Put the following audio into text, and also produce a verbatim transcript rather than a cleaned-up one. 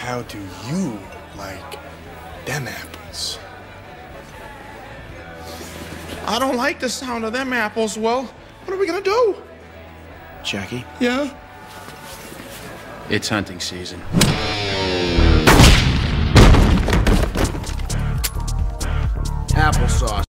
how do you like them apples? I don't like the sound of them apples. Well, what are we gonna do? Jackie, Yeah? it's hunting season. Applesauce.